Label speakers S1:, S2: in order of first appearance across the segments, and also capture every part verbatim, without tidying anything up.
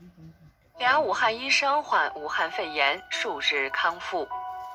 S1: 俩武汉医生患武汉肺炎，数日康复。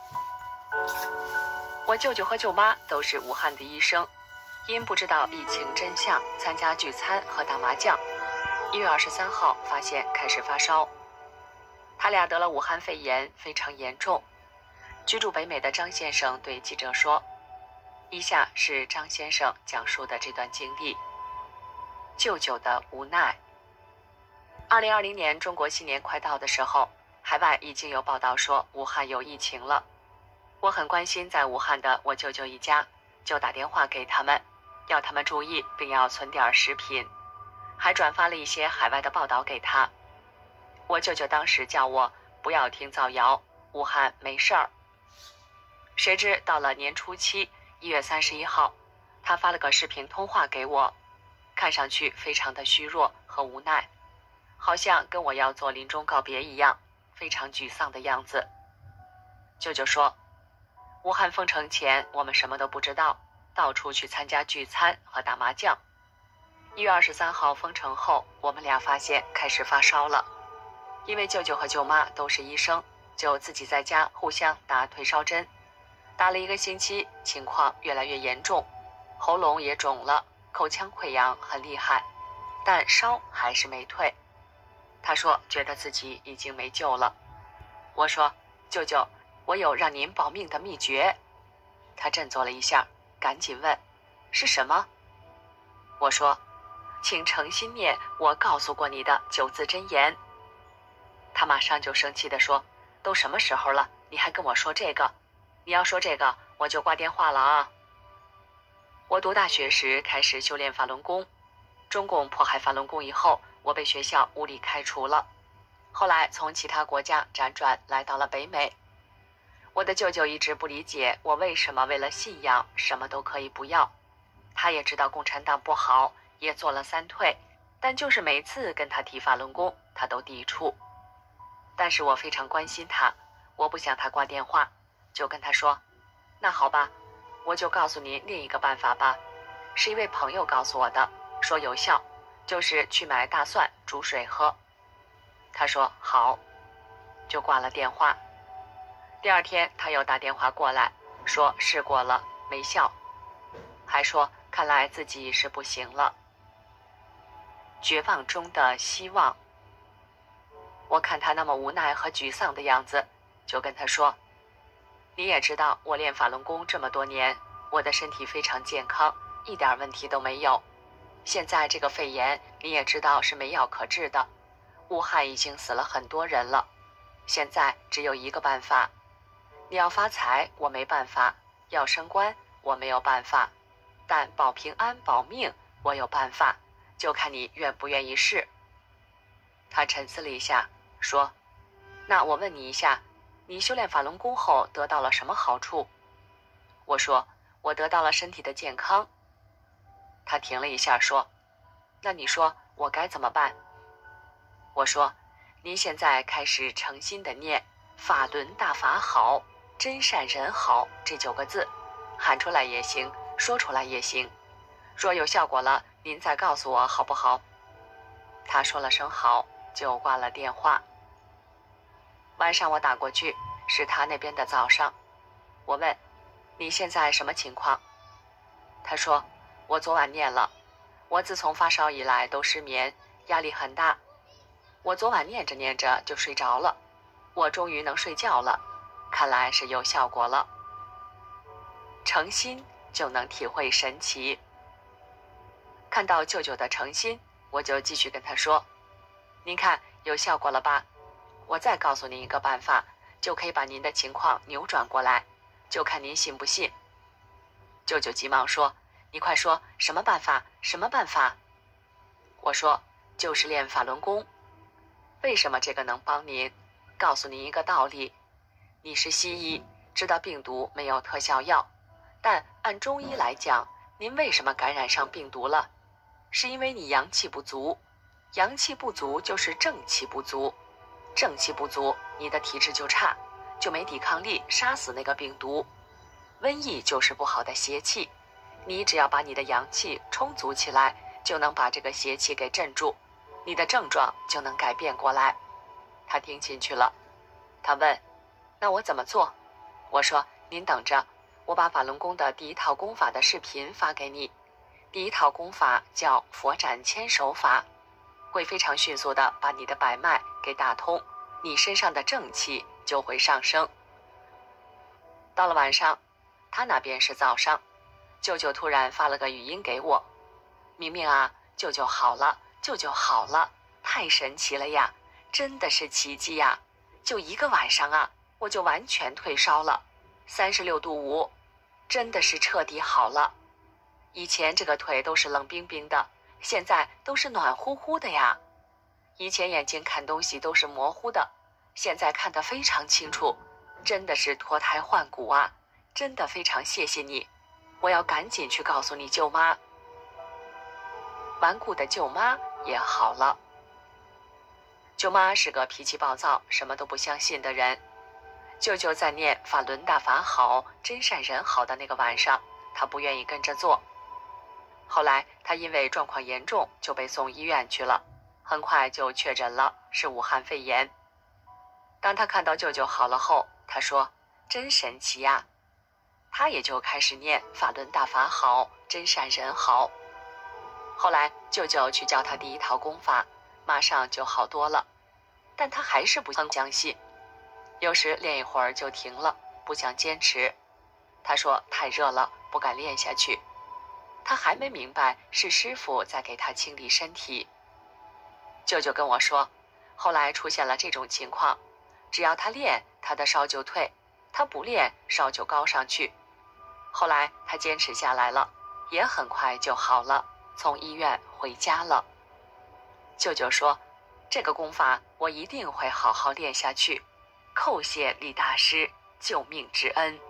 S1: 我舅舅和舅妈都是武汉的医生，因不知道疫情真相，参加聚餐和打麻将。一月二十三号发现开始发烧，他俩得了武汉肺炎，非常严重。居住北美的张先生对记者说：“以下是张先生讲述的这段经历。舅舅的无奈。二零二零年中国新年快到的时候，海外已经有报道说武汉有疫情了。我很关心在武汉的我舅舅一家，就打电话给他们，要他们注意，并要存点食品，还转发了一些海外的报道给他。我舅舅当时叫我不要听造谣，武汉没事儿。谁知到了年初七，一月三十一号，他发了个视频通话给我，看上去非常的虚弱和无奈，好像跟我要做临终告别一样，非常沮丧的样子。舅舅说，武汉封城前我们什么都不知道，到处去参加聚餐和打麻将。一月二十三号封城后，我们俩发现开始发烧了。因为舅舅和舅妈都是医生，就自己在家互相打退烧针，打了一个星期，情况越来越严重，喉咙也肿了，口腔溃疡很厉害，但烧还是没退。他说觉得自己已经没救了。我说，舅舅，我有让您保命的秘诀。他振作了一下，赶紧问，是什么？我说，请诚心念我告诉过你的九字真言。他马上就生气地说，都什么时候了，你还跟我说这个？你要说这个，我就挂电话了啊。我读大学时开始修炼法轮功，中共迫害法轮功以后，我被学校无理开除了，后来从其他国家辗转来到了北美。我的舅舅一直不理解我为什么为了信仰什么都可以不要，他也知道共产党不好，也做了三退，但就是每次跟他提法轮功，他都抵触。但是我非常关心他，我不想他挂电话，就跟他说，那好吧，我就告诉你另一个办法吧，是一位朋友告诉我的，说有效，就是去买大蒜煮水喝。他说好，就挂了电话。第二天他又打电话过来，说试过了没效，还说看来自己是不行了。绝望中的希望。我看他那么无奈和沮丧的样子，就跟他说，你也知道我练法轮功这么多年，我的身体非常健康，一点问题都没有。现在这个肺炎你也知道是没药可治的，武汉已经死了很多人了，现在只有一个办法，你要发财我没办法，要升官我没有办法，但保平安保命我有办法，就看你愿不愿意试。他沉思了一下，说，那我问你一下，你修炼法轮功后得到了什么好处？我说，我得到了身体的健康。他停了一下说，那你说我该怎么办？我说，您现在开始诚心的念法轮大法好，真善人好这九个字，喊出来也行，说出来也行，若有效果了您再告诉我好不好？他说了声好，就挂了电话。晚上我打过去，是他那边的早上。我问，你现在什么情况？他说，我昨晚念了，我自从发烧以来都失眠，压力很大，我昨晚念着念着就睡着了，我终于能睡觉了，看来是有效果了。诚心就能体会神奇。看到舅舅的诚心，我就继续跟他说，您看有效果了吧？我再告诉您一个办法，就可以把您的情况扭转过来，就看您信不信。舅舅急忙说，你快说，什么办法？什么办法？我说，就是练法轮功。为什么这个能帮您？告诉您一个道理，你是西医，知道病毒没有特效药，但按中医来讲，您为什么感染上病毒了？是因为你阳气不足，阳气不足就是正气不足，正气不足，你的体质就差，就没抵抗力，杀死那个病毒。瘟疫就是不好的邪气，你只要把你的阳气充足起来，就能把这个邪气给镇住， 你的症状就能改变过来。他听进去了，他问：那我怎么做？我说：您等着，我把法轮功的第一套功法的视频发给你。第一套功法叫佛展千手法，会非常迅速的把你的百脉给打通，你身上的正气就会上升。到了晚上，他那边是早上，舅舅突然发了个语音给我：明明啊，舅舅好了，舅舅好了，太神奇了呀，真的是奇迹呀！就一个晚上啊，我就完全退烧了，三十六度五，真的是彻底好了。以前这个腿都是冷冰冰的，现在都是暖乎乎的呀。以前眼睛看东西都是模糊的，现在看得非常清楚，真的是脱胎换骨啊！真的非常谢谢你，我要赶紧去告诉你舅妈。顽固的舅妈也好了。舅妈是个脾气暴躁、什么都不相信的人。舅舅在念法轮大法好、真善人好的那个晚上，他不愿意跟着做。后来他因为状况严重，就被送医院去了，很快就确诊了是武汉肺炎。当他看到舅舅好了后，他说：真神奇呀！他也就开始念法轮大法好、真善人好。后来舅舅去教他第一套功法，马上就好多了，但他还是不很相信，有时练一会儿就停了，不想坚持。他说太热了，不敢练下去。他还没明白是师父在给他清理身体。舅舅跟我说，后来出现了这种情况，只要他练，他的烧就退，他不练，烧就高上去。后来他坚持下来了，也很快就好了，从医院回家了。舅舅说，这个功法我一定会好好练下去，叩谢李大师救命之恩。